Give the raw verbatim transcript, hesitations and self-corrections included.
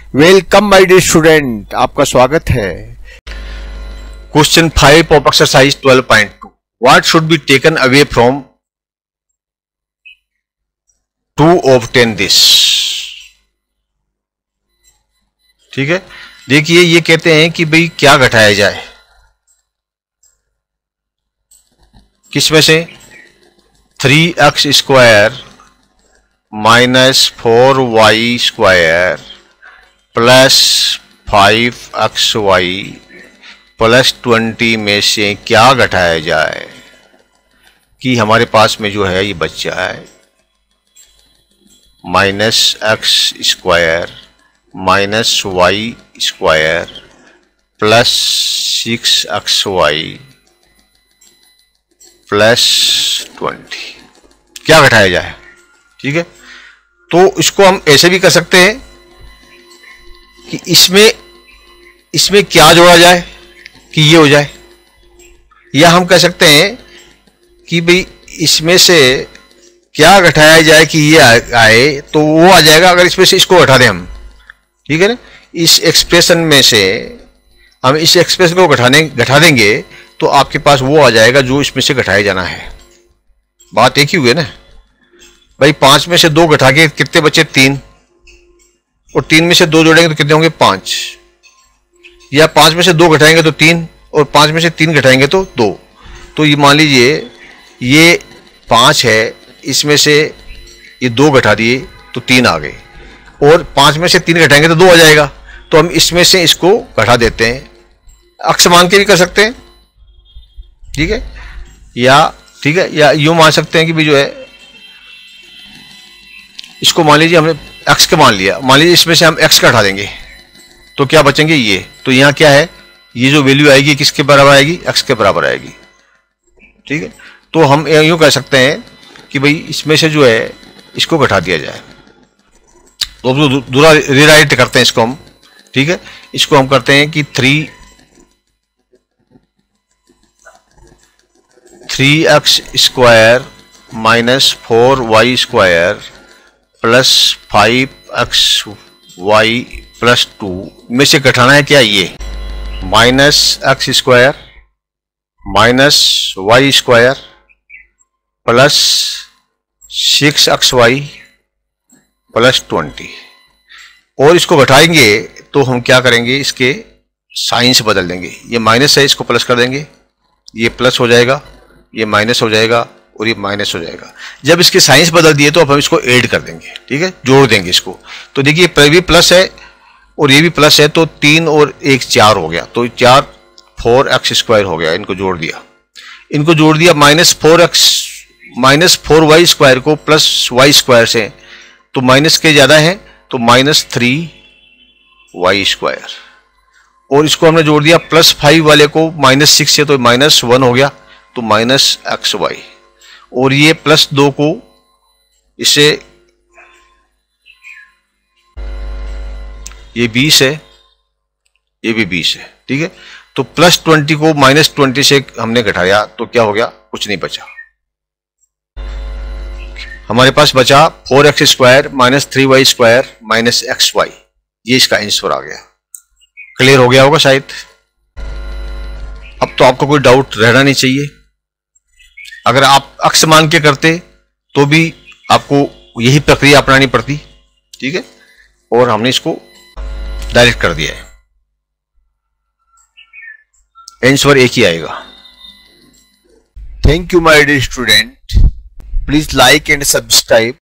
Welcome my dear student, आपका स्वागत है। Question five of exercise twelve point two, what should be taken away from two of ten this. ठीक है, देखिए ये कहते हैं कि भाई क्या घटाया जाए, किसमें से three x square minus four y square plus five x y plus twenty में से क्या घटाया जाए कि हमारे पास में जो है ये बच्चा है minus x square minus y square plus six x y plus twenty, क्या घटाया जाए। ठीक है, तो इसको हम ऐसे भी कर सकते हैं कि इसमें इसमें क्या जोड़ा जाए कि ये हो जाए, या हम कह सकते हैं कि भाई इसमें से क्या घटाया जाए कि ये आए, तो वो आ जाएगा अगर इसमें से इसको घटा दें हम। ठीक है ना, इस एक्सप्रेशन में से हम इस एक्सप्रेशन को घटाने घटा देंगे तो आपके पास वो आ जाएगा जो इसमें से घटाया जाना है। बात एक ही हुई ना भाई, पांच में से दो घटा के कितने बचे, तीन, और तीन में से दो जोड़ेंगे तो कितने होंगे, पांच, या पांच में से दो घटाएंगे तो तीन, और पांच में से तीन घटाएंगे तो दो। तो ये मान लीजिए ये पांच है, इसमें से ये दो घटा दिए तो तीन आ गए, और पांच में से तीन घटाएंगे तो दो आ जाएगा। तो हम इसमें से इसको घटा देते हैं, अक्स मान के भी कर सकते हैं। ठीक है, या ठीक है, या यूं मान सकते हैं कि भी जो है इसको मान लीजिए हमने x का मान लिया, मान लीजिए इसमें से हम x का हटा देंगे तो क्या बचेंगे ये, तो यहाँ क्या है, ये जो वैल्यू आएगी किसके बराबर आएगी, x के बराबर आएगी। ठीक है, तो हम यूं कह सकते हैं कि भाई इसमें से जो है इसको घटा दिया जाए, तो दूसरा रिराइट करते हैं इसको हम। ठीक है, इसको हम करते हैं कि three three x square minus four y square plus five x y plus two में से घटाना है क्या, ये minus x square minus y square plus six x y plus twenty, और इसको घटाएंगे तो हम क्या करेंगे, इसके साइन से बदल देंगे। ये माइनस है, इसको प्लस कर देंगे, ये प्लस हो जाएगा, ये माइनस हो जाएगा, और ये माइनस हो जाएगा। जब इसके साइंस बदल दिए तो अब हम इसको ऐड कर देंगे। ठीक है, जोड़ देंगे इसको। तो देखिए ये भी प्लस है और ये भी प्लस है, तो तीन और एक चार हो गया, तो चार फोर एक्स स्क्वायर हो गया। इनको जोड़ दिया, इनको जोड़ दिया minus four x minus four y square को प्लस वाई स्क्वायर से, तो माइनस के ज्यादा है तो माइनस थ्री वाई स्क्वायर, और इसको हमने जोड़ दिया प्लस फाइव वाले को माइनस सिक्स से, तो माइनस वन हो गया, तो माइनस एक्स वाई, और ये प्लस दो को इससे, ये बीस है, ये भी बीस है। ठीक है, तो प्लस ट्वेंटी को माइनस ट्वेंटी से हमने घटाया तो क्या हो गया, कुछ नहीं बचा। हमारे पास बचा four x square minus three y square minus x y, ये इसका आंसर आ गया। क्लियर हो गया होगा शायद। अब तो आपको कोई डाउट रहना नहीं चाहिए। अगर आप अक्स मान के करते तो भी आपको यही प्रक्रिया अपनानी पड़ती। ठीक है, और हमने इसको डायरेक्ट कर दिया है, आंसर एक ही आएगा। Thank you my dear student, please like and subscribe